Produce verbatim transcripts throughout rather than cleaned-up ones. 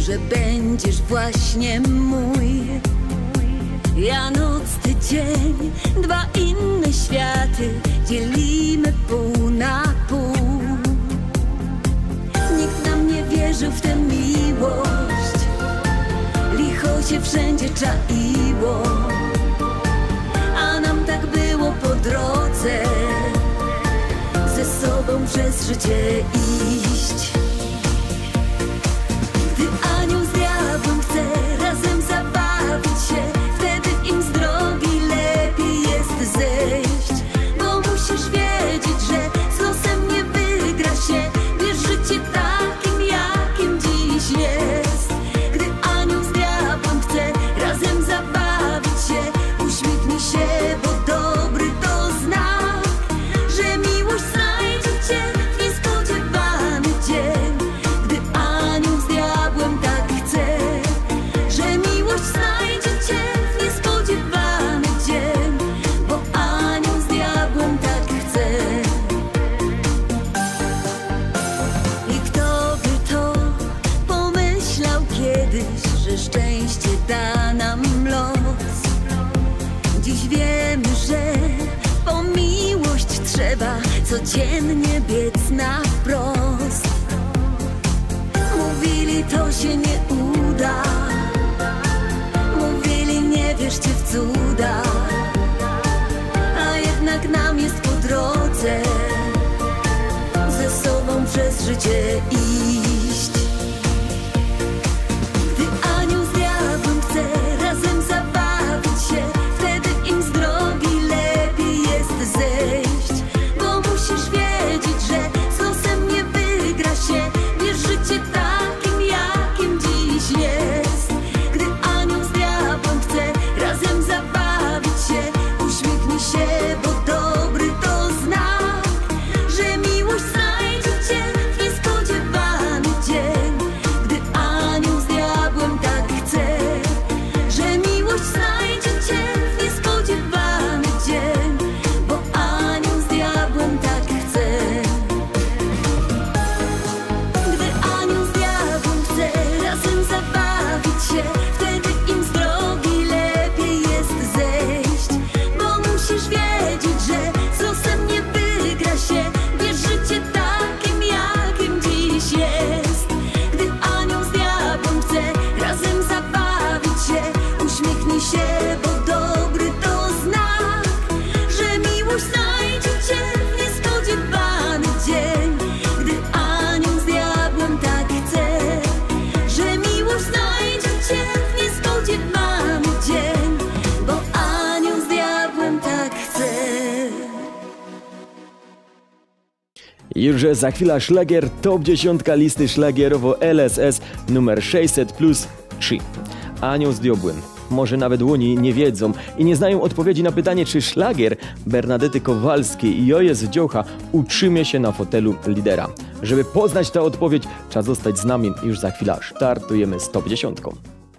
że będziesz właśnie mój. Ja noc, ty dzień, dwa inne światy dzielimy pół na pół. Nikt nam nie wierzył w tę miłość, licho się wszędzie czaiło, a nam tak było po drodze, ze sobą przez życie iść. Gdy anioł z diabłem chce razem zabawić się, wtedy im z drogi lepiej jest zejść. Bo musisz wiedzieć, że z losem nie wygra się, wiesz, życie takim, jakim dziś jest. Gdy anioł z diabłem chce razem zabawić się, uśmiechnij się, bo dobry to znak, że miłość znajdzie cię w niespodziewany dzień. Gdy anioł z diabłem tak chce, że miłość znajdzie cię w niespodziewany dzień, bo anioł z diabłem tak chce. I kto by to pomyślał kiedyś, że szczęście da nam los. Dziś wiemy, że po miłość trzeba codziennie biec na wprost. Mówili, to się nie uda, mówili, nie wierzcie w cuda, a jednak nam jest po drodze ze sobą przez życie iść. Gdy anioł z diabłem chce razem zabawić się, wtedy im z drogi lepiej jest zejść. Bo musisz wiedzieć, że z losem nie wygra się, wiesz, życie takim, jakim dziś jest. Gdy anioł z diabłem chce razem zabawić się, uśmiechnij się, bo dobry to znak, że miłość znajdzie cię w niespodziewany dzień. Gdy anioł z diabłem tak chce, że miłość znajdzie cię w niespodziewany dzień, bo anioł z diabłem tak chce. Gdy anioł z diabłem chce razem zabawić się, wtedy im z drogi lepiej jest zejść. Bo musisz wiedzieć, że z losem nie wygra się, wiesz, życie takim, jakim dziś jest. Gdy anioł z diabłem chce razem zabawić się, uśmiechnij się, bo dobry to znak, że miłość znajdzie cię w niespodziewany dzień. Gdy anioł z diabłem tak chce, że miłość znajdzie cię w niespodziewany dzień, bo anioł z diabłem tak chce. Już za chwilę szlagier top dziesiątka listy szlagierowo L S S numer sześćset plus trzy. Anioł z diabłem. Może nawet oni nie wiedzą i nie znają odpowiedzi na pytanie, czy szlagier Bernadety Kowalskiej i Joje Zdziocha utrzymie się na fotelu lidera. Żeby poznać tę odpowiedź, trzeba zostać z nami. Już za chwilę startujemy z top dziesiątką.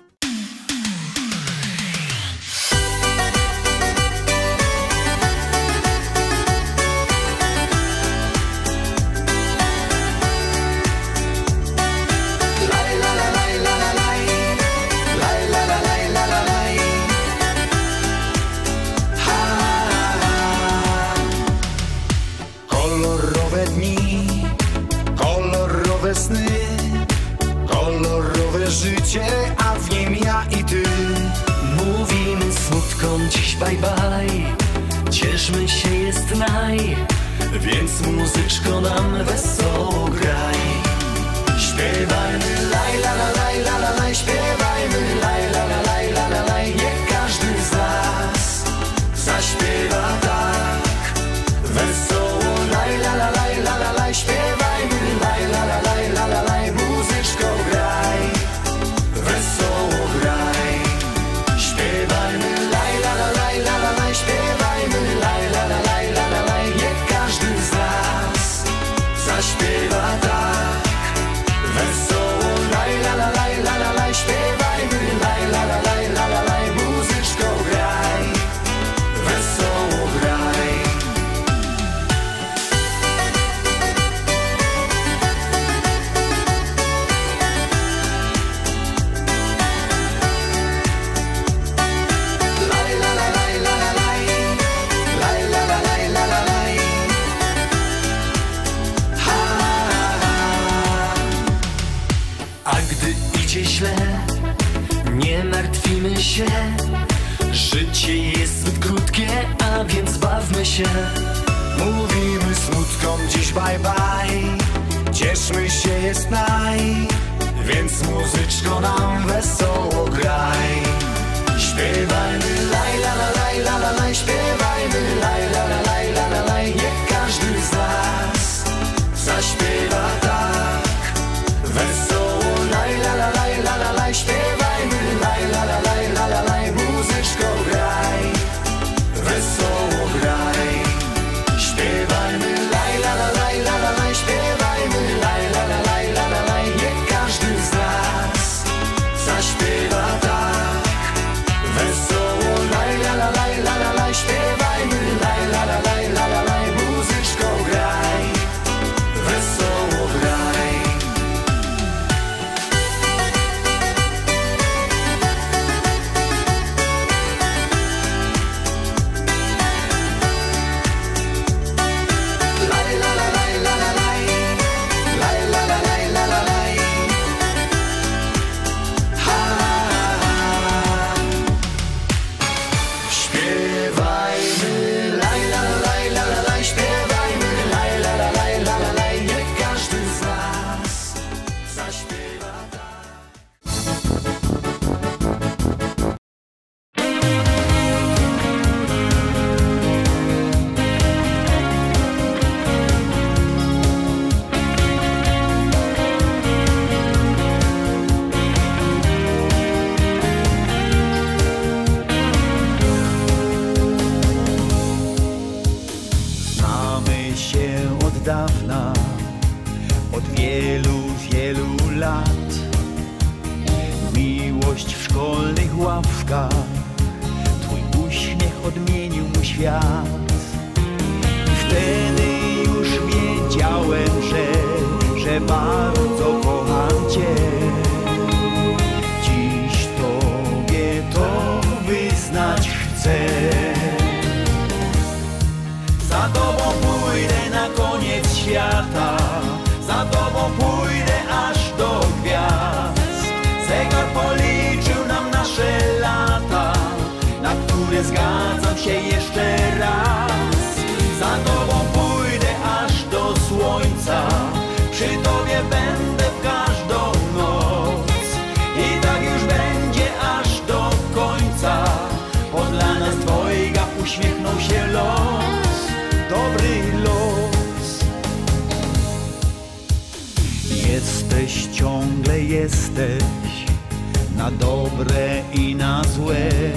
Kolorowe dni, kolorowe sny, kolorowe życie, a w nim ja i ty. Mówimy smutkom dziś bye bye, cieszmy się, jest naj, więc muzyczko nam wesoło graj. Śpiewajmy laj la la laj la la laj, śpiewajmy laj la la laj la la laj. Niech każdy z nas zaśpiewa tak wesoło laj la la laj la la laj. Śpiewajmy laj la la laj la la laj, muzyczko graj, wesoło graj. Śpiewajmy laj la la laj la la laj, śpiewajmy laj la la laj la la laj. Niech każdy z nas zaśpiewa tak wesoło laj la la laj la la laj. Śpiewajmy laj la la laj la la laj, muzyczko graj, wesoło graj. źle, nie martwimy się. Życie jest zbyt krótkie, a więc bawmy się. Mówimy smutkom dziś bye bye, cieszmy się jest naj, więc muzyczko nam wesoło graj. Śpiewajmy laj la la laj la la laj, śpiewajmy laj la la laj la la laj. Niech każdy z nas zaśpiewa tak wesoło laj la la laj la la laj, śpiewajmy laj la la laj la la laj. Muzyczko graj, wesoło graj. Śpiewajmy laj la la laj la la laj, śpiewajmy laj la la laj la la laj. Niech każdy z nas zaśpiewa tak wesoło laj la la laj la la laj. Śpiewajmy laj la la laj la la laj. Muzyczko graj, wesoło graj. Dawna, od wielu, wielu lat. Miłość w szkolnych ławkach, twój uśmiech odmienił mój świat. Wtedy już wiedziałem, że, że bardzo kocham cię. Dziś tobie to wyznać chcę. Za tobą pójdę na koniec świata, za tobą pójdę aż do gwiazd. Zegar policzył nam nasze lata, na które zgadzam się jeszcze raz. Za tobą pójdę aż do słońca, przy tobie będę w każdą noc. I tak już będzie aż do końca, bo dla nas dwojga uśmiechnął się los. Dobry los. Jesteś, ciągle jesteś, na dobre i na złe.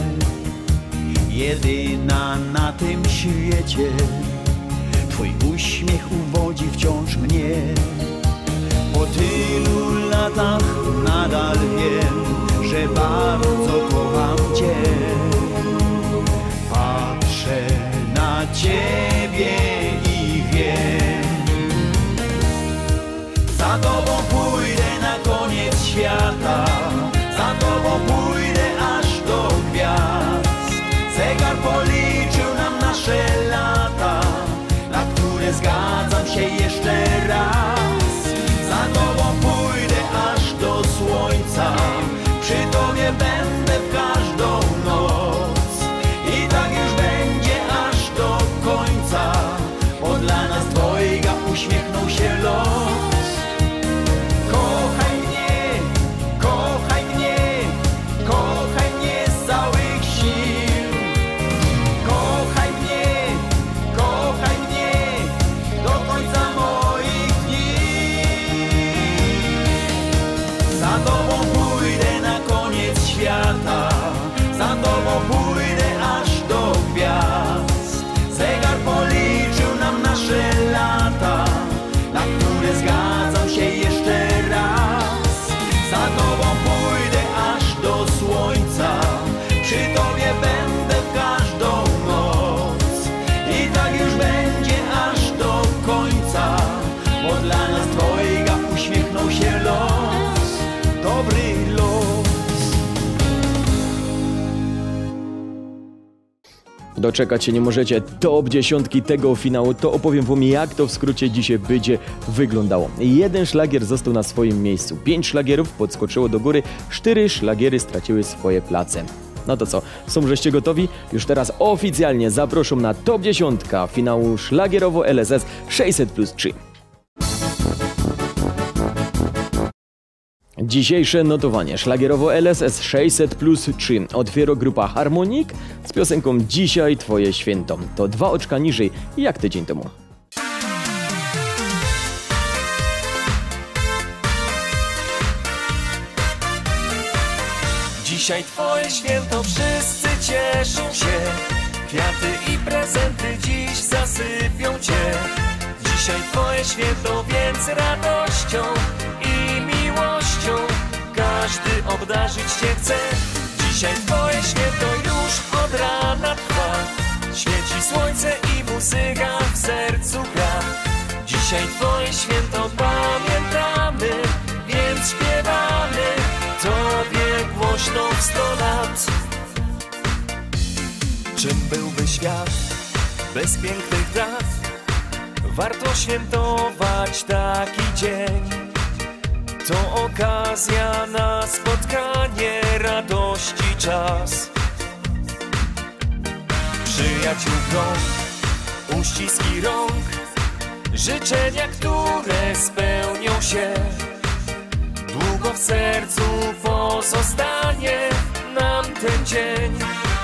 Jedyna na tym świecie, twój uśmiech uwodzi wciąż mnie. Po tylu latach nadal wiem, że bardzo kocham cię. Patrzę na ciebie i wiem, za tobą pójdę na koniec świata, za tobą pójdę aż do gwiazd. Zegar policzył nam nasze lata, na które zgadzam się jeszcze raz. Za tobą pójdę aż do słońca, przy tobie będę w każdą noc. I tak już będzie aż do końca, bo dla nas dwojga uśmiechnął się los. Kochaj mnie, kochaj mnie, kochaj mnie z całych sił. Kochaj mnie, kochaj mnie do końca moich dni. Za tobą pójdę na koniec świata, za tobą pójdę aż do gwiazd. Zegar policzył nam nasze lata, na które zgadzam się jeszcze raz. Za tobą pójdę aż do słońca, przy tobie będę w każdą noc. I tak już będzie aż do końca, bo dla nas dwojga uśmiechnął się los. Dobry los. Doczekać się nie możecie top dziesiątki tego finału, to opowiem wam, jak to w skrócie dzisiaj będzie wyglądało. Jeden szlagier został na swoim miejscu, pięć szlagierów podskoczyło do góry, cztery szlagiery straciły swoje place. No to co, są żeście gotowi? Już teraz oficjalnie zapraszam na top dziesiątka finału szlagierowo L S S sześćset plus trzy. Dzisiejsze notowanie szlagierowo L S S sześćset plus trzy otwiera grupa Harmonik z piosenką Dzisiaj Twoje święto. To dwa oczka niżej jak tydzień temu. Dzisiaj Twoje święto, wszyscy cieszą się. Kwiaty i prezenty dziś zasypią Cię. Dzisiaj Twoje święto, więc radością i miłością każdy obdarzyć Cię chce. Dzisiaj Twoje święto już od rana trwa. Świeci słońce i muzyka w sercu gra. Dzisiaj Twoje święto pamiętamy, więc śpiewamy Tobie głośno w sto lat. Czym byłby świat bez pięknych dat? Warto świętować taki dzień. To okazja na spotkanie, radości czas. Przyjaciół krąg, uściski rąk, życzenia, które spełnią się. Długo w sercu pozostanie nam ten dzień.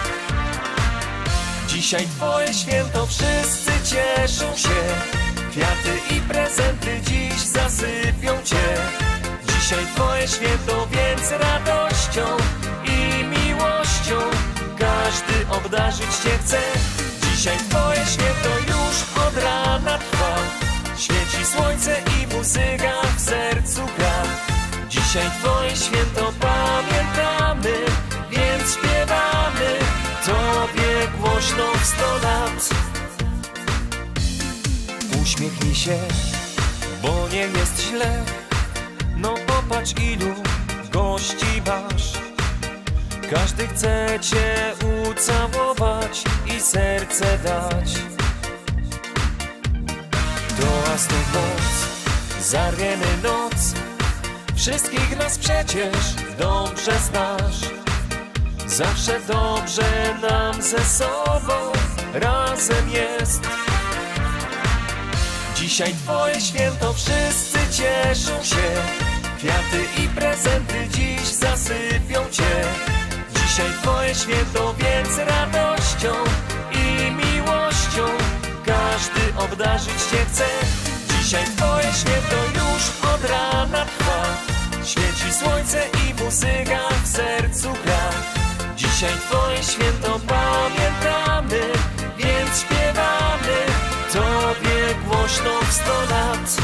Dzisiaj Twoje święto, wszyscy cieszą się. Kwiaty i prezenty dziś zasypią Cię. Dzisiaj Twoje święto, więc radością i miłością każdy obdarzyć Cię chce. Dzisiaj Twoje święto już od rana trwa. Świeci słońce i muzyka w sercu gra. Dzisiaj Twoje święto pamiętamy, więc śpiewamy Tobie głośno w sto lat. Uśmiechnij się, bo nie jest źle. No popatrz, ilu gości masz. Każdy chce Cię ucałować i serce dać. Toast to moc, zarwiemy noc. Wszystkich nas przecież dobrze znasz. Zawsze dobrze nam ze sobą razem jest. Dzisiaj Twoje święto, wszyscy cieszą się. Kwiaty i prezenty dziś zasypią Cię. Dzisiaj Twoje święto, więc radością i miłością każdy obdarzyć Cię chce. Dzisiaj Twoje święto już od rana trwa. Świeci słońce i muzyka w sercu gra. Dzisiaj Twoje święto pamiętamy, więc śpiewamy Tobie głośno w sto lat.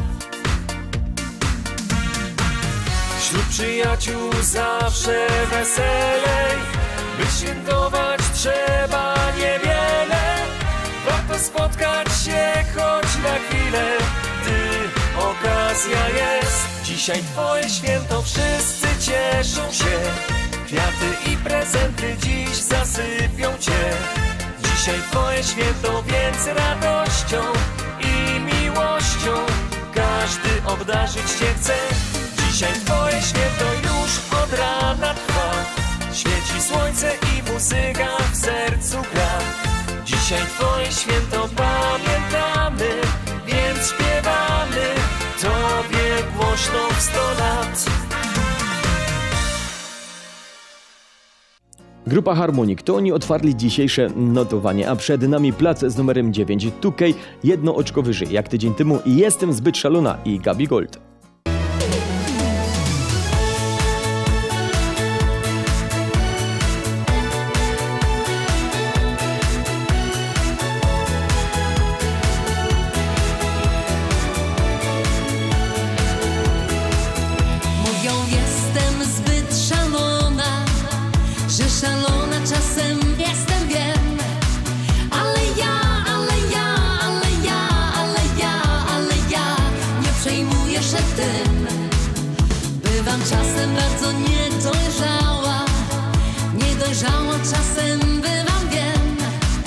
Wśród przyjaciół zawsze weselej. By świętować trzeba niewiele. Warto spotkać się choć na chwilę, gdy okazja jest. Dzisiaj Twoje święto, wszyscy cieszą się. Kwiaty i prezenty dziś zasypią Cię. Dzisiaj Twoje święto, więc radością i miłością każdy obdarzyć Cię chce. Dzisiaj Twoje święto już od rana trwa. Świeci słońce i muzyka w sercu gra. Dzisiaj Twoje święto pamiętamy, więc śpiewamy Tobie głośno w sto lat. Grupa Harmonik, to oni otwarli dzisiejsze notowanie, a przed nami plac z numerem dziewięć, two K, jedno oczko wyżej jak tydzień temu i Jestem zbyt szalona i Gabi Gold. Szalona czasem jestem, wiem. Ale ja, ale ja, ale ja, ale ja, ale ja nie przejmuję się tym. Bywam czasem bardzo niedojrzała. Niedojrzała czasem bywam, wiem.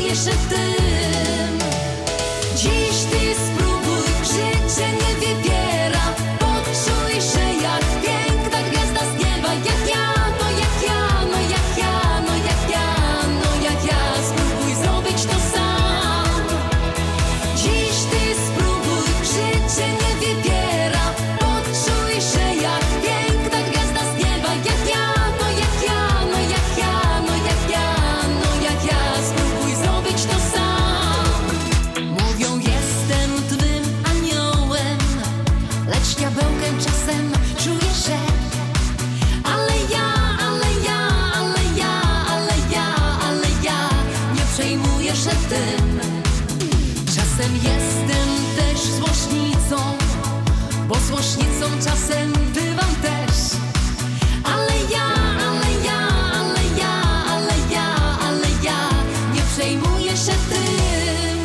się tym. Dziś ty spróbuj, życie nie wybiera. Poczuj się jak piękna gwiazda z nieba. Jak ja, no jak ja, no jak ja, no jak ja, no jak ja. Spróbuj zrobić to sam. Dziś ty spróbuj, życie nie wybiera. Poczuj się jak piękna gwiazda z nieba. Jak ja, no jak ja, no jak ja, no jak ja, no jak ja. Spróbuj zrobić to sam. Mówią, jestem twym aniołem, lecz diabełkiem czasem czuję się. Ale ja, ale ja, ale ja, ale ja, ale ja nie przejmuję się tym. Czasem jestem też złośnicą, bo złośnicą czasem bywam też. Ale ja, ale ja, ale ja, ale ja, ale ja nie przejmuję się tym.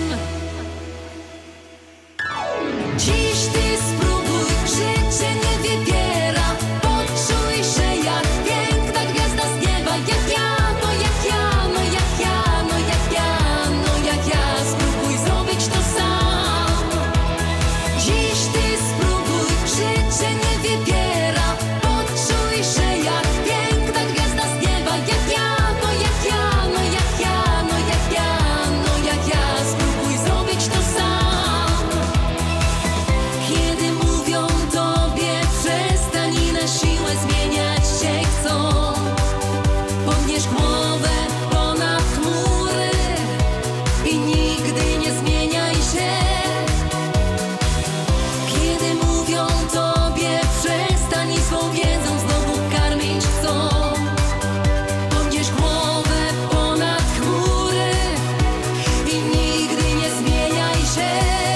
Dziś ty spróbuj, życie nie wybiera. Poczuj się jak piękna gwiazda z nieba. Jak ja, no jak ja, no jak ja, no jak ja, no jak ja. Spróbuj zrobić to sam. Dziś ty spróbuj, życie nie wybiera. Poczuj się jak piękna gwiazda z nieba. Jak ja, no jak ja, no jak ja, no jak ja, no jak ja. Spróbuj zrobić to sam. Kiedy mówią tobie przestań i na siłę zmieniać się chcą, podnieś głowę ponad chmury i nigdy nie zmieniaj się. Kiedy mówią tobie przestań i swą wiedzą znowu karmić chcą, podnieś głowę ponad chmury i nigdy nie zmieniaj się.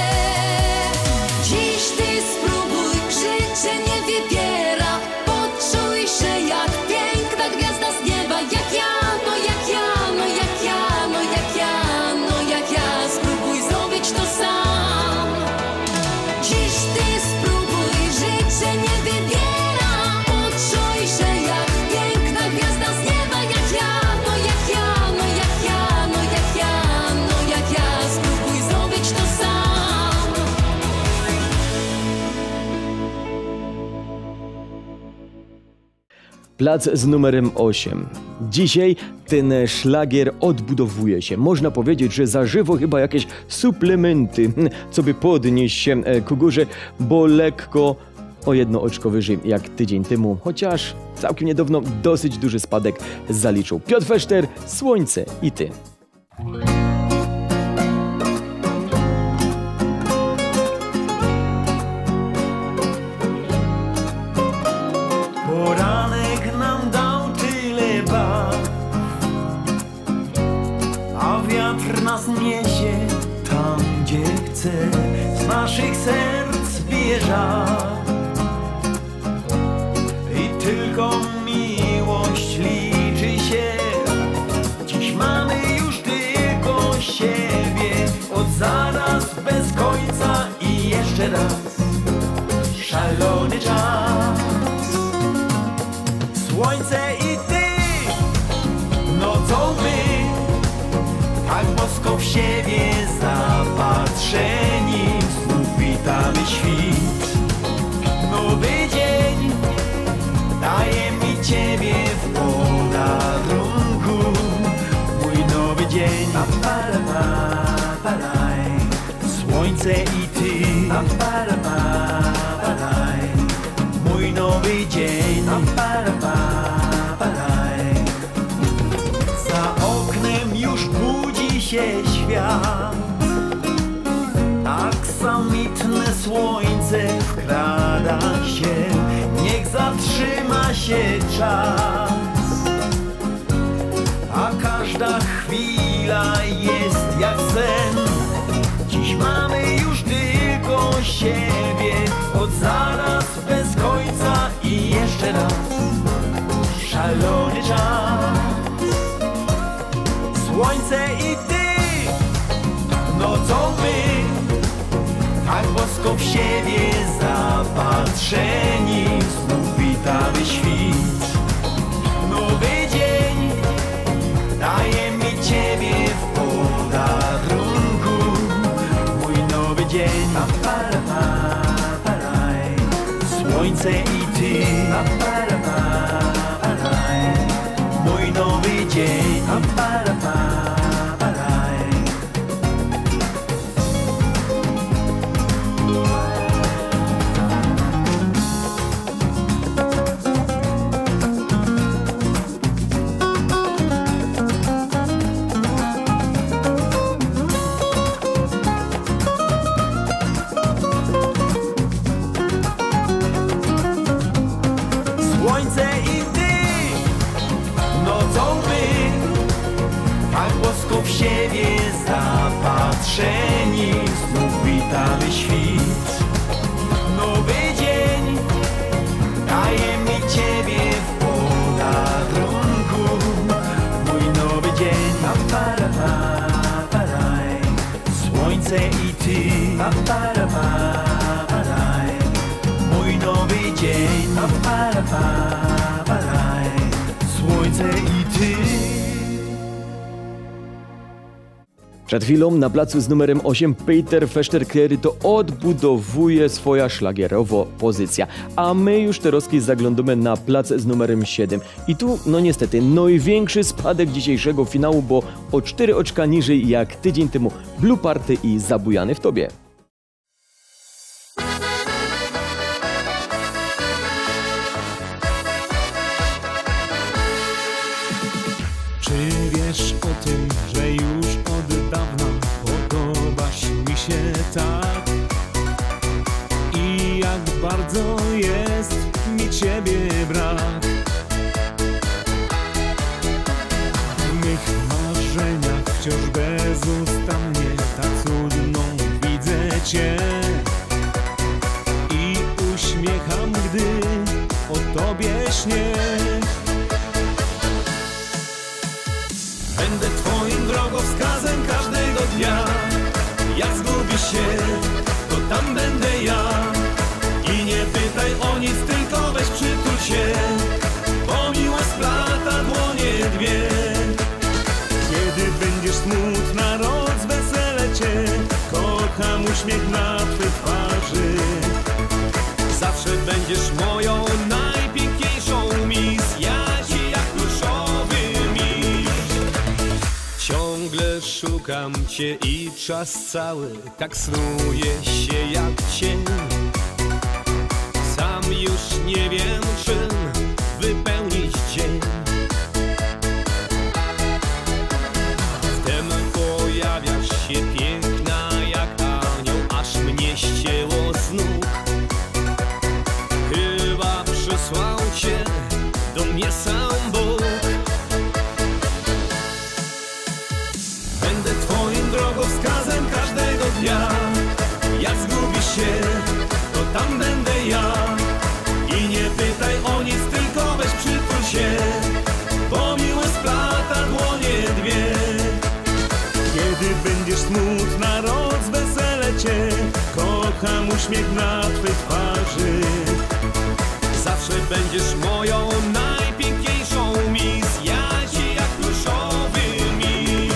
Dziś ty spróbuj, życie nie wybiera. Poczuj się jak piękna gwiazda z nieba. Jak ja, no jak ja, no jak ja, no jak ja, no jak ja. Spróbuj zrobić to sam. Dziś ty spróbuj, życie nie wybiera. Poczuj się jak piękna gwiazda z nieba. Jak ja, no jak ja, no jak ja, no jak ja, no jak ja. Spróbuj zrobić to sam. Plac z numerem osiem. Dzisiaj ten szlagier odbudowuje się. Można powiedzieć, że zażywo chyba jakieś suplementy, co by podnieść się e, ku górze, bo lekko o jedno oczko wyżej jak tydzień temu, chociaż całkiem niedawno dosyć duży spadek zaliczył. Piotr Feszter, Słońce i ty. Poranek nam dał tyle barw, a wiatr nas niesie tam, gdzie chce. Z naszych serc bije żar i tylko miłość liczy się. Dziś mamy już tylko siebie, od zaraz bez końca i jeszcze raz szalony czas. Słońce i ty, nocą my, tak bosko w siebie zapatrzeni, znów witamy świt. Nowy dzień daje mi ciebie w podarunku, mój nowy dzień. Słońce i ty, mój nowy dzień. Za oknem już budzi się świat, aksamitne słońce wkrada się, niech zatrzyma się czas, a każda chwila jest jak sen. Dziś mamy już tylko siebie, od zaraz bez końca i jeszcze raz szalony czas. Słońce i ty, nocą my, tak bosko w siebie zapatrzeni, znów witamy świt. Nowy dzień daje mi ciebie w podarunku, Mój nowy dzień. Słońce i ty, nocą my, tak bosko w siebie zapatrzeni, znów witamy świt. Nowy dzień daje mi ciebie w podarunku, mój nowy dzień. Słońce i ty, mój nowy dzień. Słońce i ty. Przed chwilą na placu z numerem osiem Peter Feszter-Klery to odbudowuje swoja szlagierowo pozycja. A my już teraz zaglądamy na plac z numerem siedem. I tu, no niestety, największy spadek dzisiejszego finału, bo o cztery oczka niżej jak tydzień temu Blue Party i Zabujany w tobie. Czy wiesz o tym, że już od dawna podobasz mi się tak? I jak bardzo jest mi ciebie brak. W mych marzeniach wciąż bezustannie tak cudną widzę cię. I uśmiecham, gdy o tobie śnię. Będę twoim drogowskazem każdego dnia. Jak zgubisz się, to tam będę ja. I nie pytaj o nic, tylko weź przytul się, bo miłość splata dłonie dwie. Kiedy będziesz smutna, rozweselę cię. Kocham uśmiech na twej twarzy. Zawsze będziesz moją najpiękniejszą miss. Ja ci jak pluszowy miś. Ciągle szukam cię i czas cały tak snuje się jak cień. Sam już nie wiem, czym wypełnić dzień. Wtem pojawiasz się piękna jak anioł, aż mnie ścięło z nóg. Chyba przysłał cię do mnie sam Bóg. Będę twoim drogowskazem każdego dnia. Jak zgubisz się, to tam będę ja. I nie pytaj o nic, tylko weź przytul się, bo miłość splata dłonie dwie. Kiedy będziesz smutna, rozweselę cię. Kocham uśmiech na twej twarzy. Zawsze będziesz moją najpiękniejszą miss. Ja ci jak pluszowy miś.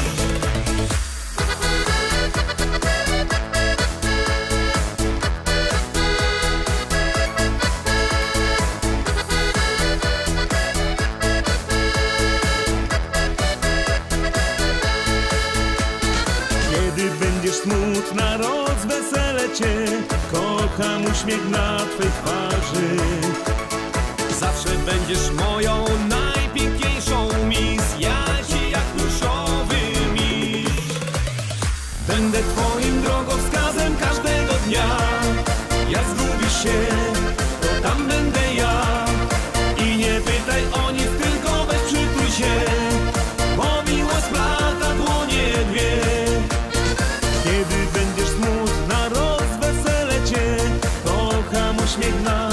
Kiedy będziesz smutna, rozweselę cię. Kocham uśmiech na twej twarzy. Zawsze będziesz moją najpiękniejszą miss. Ja ci jak pluszowy miś. Będę twoim drogowskazem każdego dnia. Jak zgubisz się, to tam będę ja. I nie pytaj o nic, tylko weź przytul się, bo miłość splata dłonie dwie. Kiedy będziesz smutna, rozweselę cię. Kocham uśmiech na